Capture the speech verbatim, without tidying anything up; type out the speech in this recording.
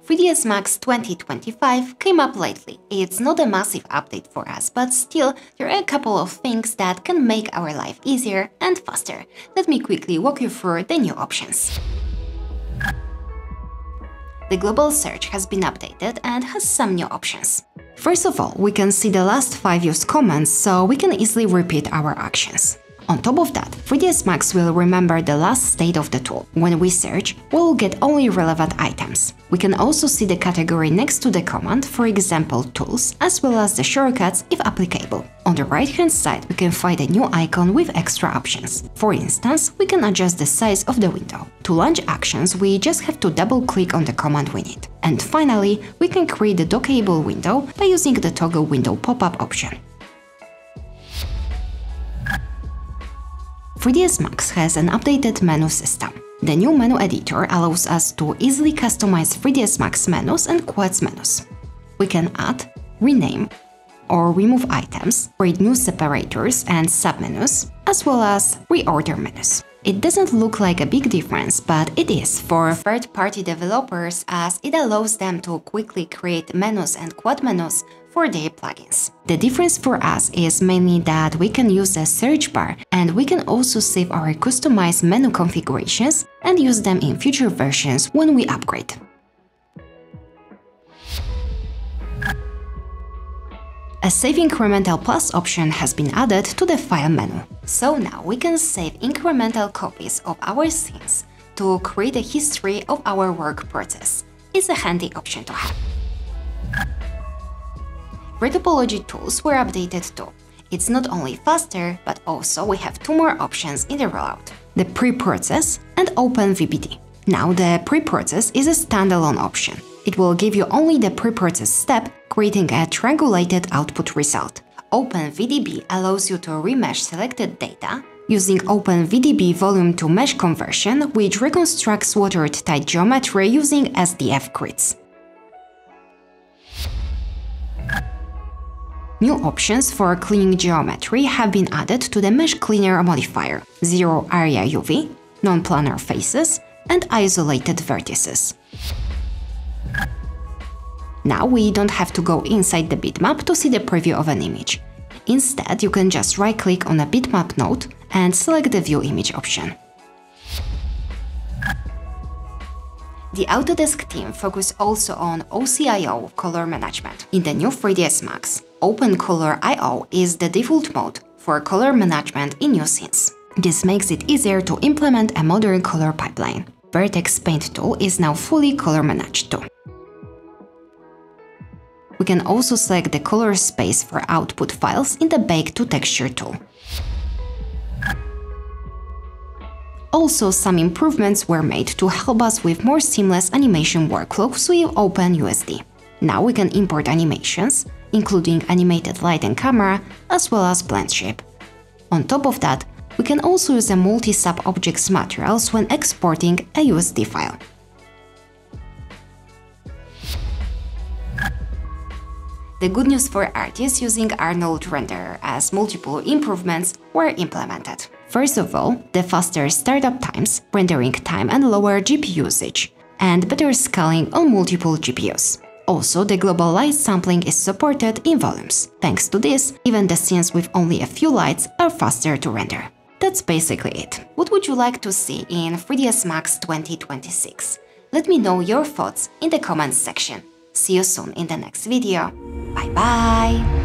three D S Max twenty twenty-five came up lately. It's not a massive update for us, but still, there are a couple of things that can make our life easier and faster. Let me quickly walk you through the new options. The global search has been updated and has some new options. First of all, we can see the last five used commands, so we can easily repeat our actions. On top of that, three D S Max will remember the last state of the tool. When we search, we will get only relevant items. We can also see the category next to the command, for example tools, as well as the shortcuts if applicable. On the right-hand side, we can find a new icon with extra options. For instance, we can adjust the size of the window. To launch actions, we just have to double-click on the command we need. And finally, we can create the dockable window by using the toggle window pop-up option. three D S Max has an updated menu system. The new menu editor allows us to easily customize three D S Max menus and quads menus. We can add, rename, or remove items, create new separators and submenus, as well as reorder menus. It doesn't look like a big difference, but it is for third-party developers as it allows them to quickly create menus and quad menus for their plugins. The difference for us is mainly that we can use a search bar and we can also save our customized menu configurations and use them in future versions when we upgrade. A Save Incremental Plus option has been added to the File menu. So now we can save incremental copies of our scenes to create a history of our work process. It's a handy option to have. Retopology Tools were updated too. It's not only faster, but also we have two more options in the rollout: the pre-process and OpenVBD. Now the pre-process is a standalone option. It will give you only the pre-process step, creating a triangulated output result. OpenVDB allows you to remesh selected data using OpenVDB volume to mesh conversion, which reconstructs watertight geometry using S D F grids. New options for cleaning geometry have been added to the Mesh Cleaner modifier: Zero Area U V, Non-Planar Faces, and Isolated Vertices. Now we don't have to go inside the bitmap to see the preview of an image. Instead, you can just right-click on a bitmap node and select the View Image option. The Autodesk team focused also on O C I O color management. In the new three D S Max, OpenColor I O is the default mode for color management in new scenes. This makes it easier to implement a modern color pipeline. Vertex Paint tool is now fully color managed too. We can also select the color space for output files in the Bake to Texture tool. Also, some improvements were made to help us with more seamless animation workflows with OpenUSD. Now we can import animations, including animated light and camera, as well as blend shape. On top of that, we can also use a multi-sub-objects materials when exporting a U S D file. The good news for artists using Arnold renderer, as multiple improvements were implemented. First of all, the faster startup times, rendering time and lower G P U usage, and better scaling on multiple G P Us. Also, the global light sampling is supported in volumes. Thanks to this, even the scenes with only a few lights are faster to render. That's basically it. What would you like to see in three D S Max twenty twenty-six? Let me know your thoughts in the comments section. See you soon in the next video. Bye bye!